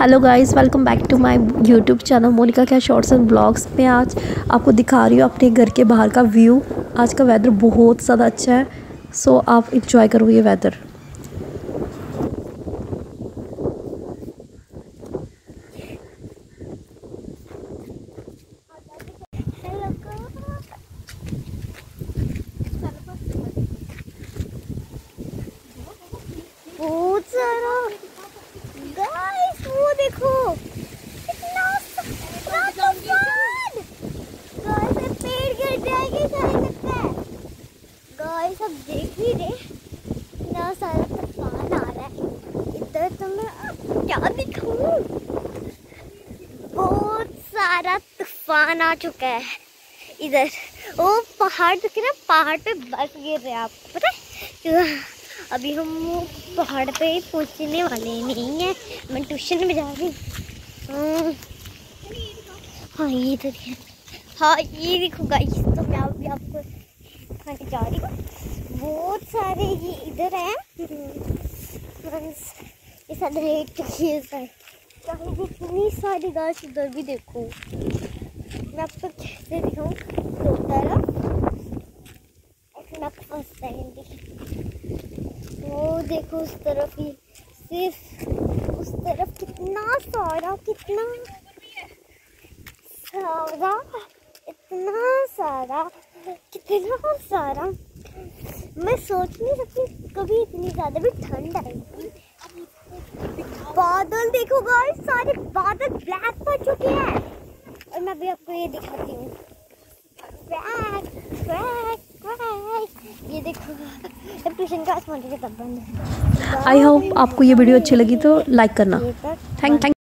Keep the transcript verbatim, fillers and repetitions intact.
Hello guys, welcome back to my YouTube channel Monika क्या shorts and blogs. में आज आपको दिखा रही हूँ अपने घर के बाहर का व्यू। आज का वेदर बहुत ज़्यादा अच्छा है, सो आप इंजॉय करो ये वेदर। बहुत सारा गाइस, वो देखो कितना सारा तूफान। गाइस ये पेड़ गिर जाएंगे ऐसा लगता है। गाइस अब देख ही रहे कितना सारा तूफान आ रहा है। इधर तो मैं क्या दिखाऊं, बहुत सारा तूफान आ चुका है। इधर वो पहाड़ दिख रहा है, पहाड़ पे बर्फ गिर रहा है, आपको पता है। अभी हम वो पहाड़ पे पहुंचने वाले नहीं हैं। मैं ट्यूशन में जा रही हूँ। हाँ ये इधर है। हाँ ये देखो गाइस, तो मैं अभी आपको दिखाने जा रही हूँ। बहुत सारे ये इधर हैं, ये सारे रेट ये सारे कितनी सारी गाइस। इधर भी देखो, मैं आपको कैसे दिखाऊँ दो तरफ। फर्स्ट वो देखो उस तरफ ही, सिर्फ उस तरफ कितना सारा कितना सारा इतना सारा कितना सारा। मैं सोच नहीं सकती कभी इतनी ज़्यादा भी ठंड आएगी। बादल देखो गाइस, सारे बादल ब्लैक पड़ चुके हैं। और मैं अभी आपको ये दिखाती हूँ। ये देखो ट्यूशन क्लास के तब बंद है। आई होप आपको ये वीडियो अच्छी लगी तो लाइक करना। थैंक